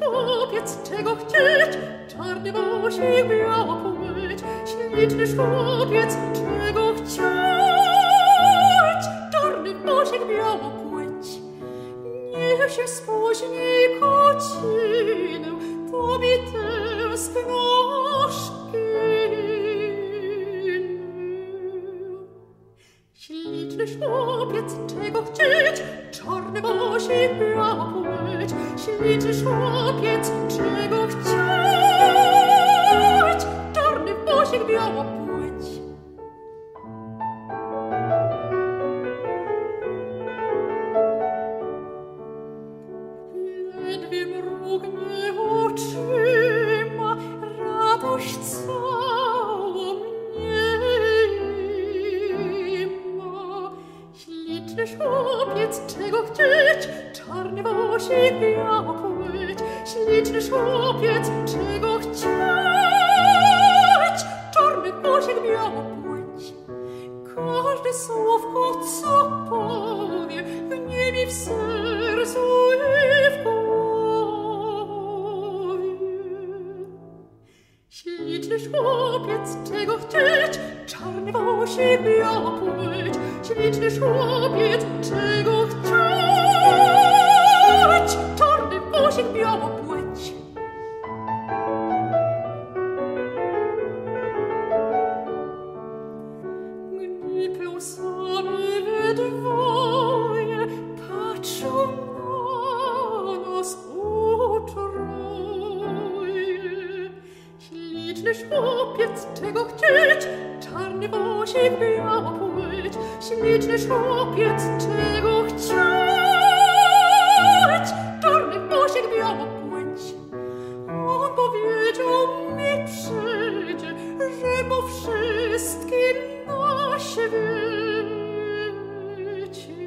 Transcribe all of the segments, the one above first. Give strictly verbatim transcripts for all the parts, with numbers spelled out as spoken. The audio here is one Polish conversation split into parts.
chłopiec, czego chcieć? Czarny włosik, biała płeć. Śliczny chłopiec, czego chcieć? Czarny włosik, biała płeć. Niech się spóźni godzinę, to mi tęsknoszki. Śliczny chłopiec, czego chcieć? Czarny włosik, biała płeć. Śliczny chłopiec, czego chcieć? Czarny włosik, biała płeć. Ledwie mrugnie oczyma, radość cała mnie ma. Śliczny chłopiec, czego chcieć? Czarny włosik, biała płeć. Śliczny chłopiec, czego chcieć? Czarny włosik, biała płeć. Każde słówko, co powie, w niebie, w sercu i w głowie. Śliczny chłopiec, czego chcieć? Czarny włosik, biała płeć. Śliczny chłopiec, czego chcieć? Czarny włosik, biała płeć. Gdy sami we dwoje patrzą na nas utroje. Śliczny chłopiec, czego chcieć? Czarny włosik, biała płeć. Śliczny chłopiec, czego chcieć? Czarny włosik, biała płeć. On powiedział mi przyjdzie, że po wszystkim na świecie.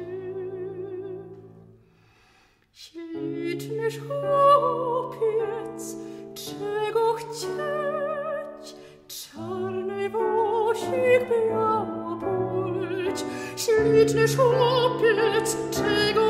Śliczny chłopiec, czego chcieć? Czarny włosik, biała płeć. Śliczny chłopiec, czego